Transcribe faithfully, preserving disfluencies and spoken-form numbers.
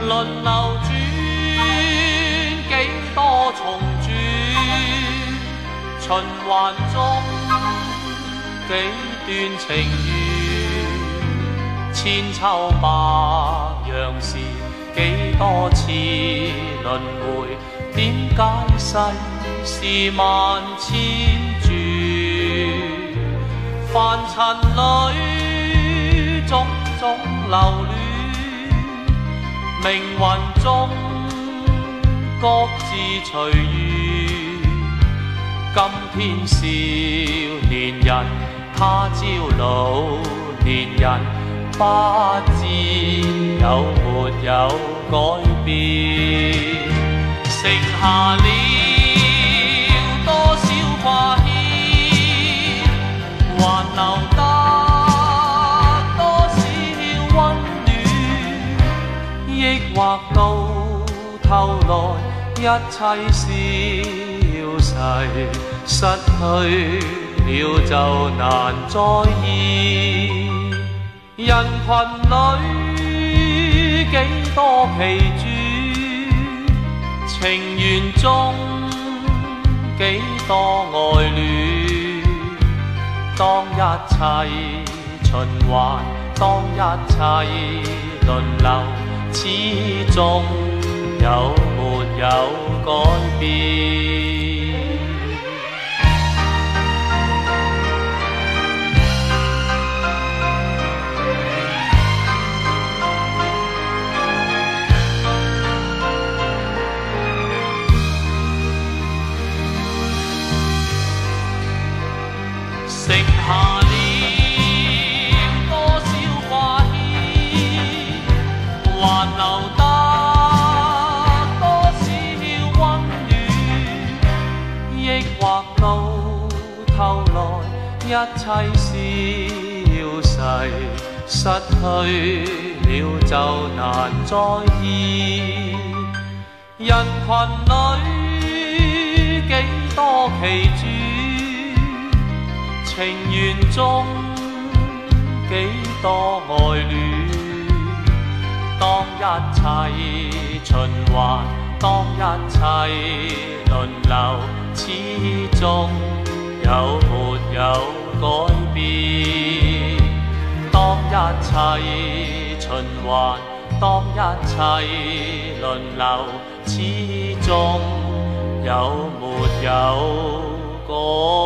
轮流转，几多重转，循环中几段情缘，千秋百样事，几多次轮回，点解世事万千转？凡尘里种种留恋，命运中各自随缘。今天少年人，他朝老年人，不知有没有改變，剩下了多少掛牽，還留得多少溫暖，抑或到頭來一切消逝，失去了就難再現。人群里幾多奇轉，情緣中幾多愛戀。當一切循環，當一切輪流，始終有沒有改變？剩下了多少掛牽，還留得多少溫暖，抑或到頭來一切消逝，失去了就難再現。人群裏幾多奇轉，情緣中幾多愛戀。當一切循環，當一切輪流，始終有沒有改變？當一切循環，當一切輪流，始終有沒有改變？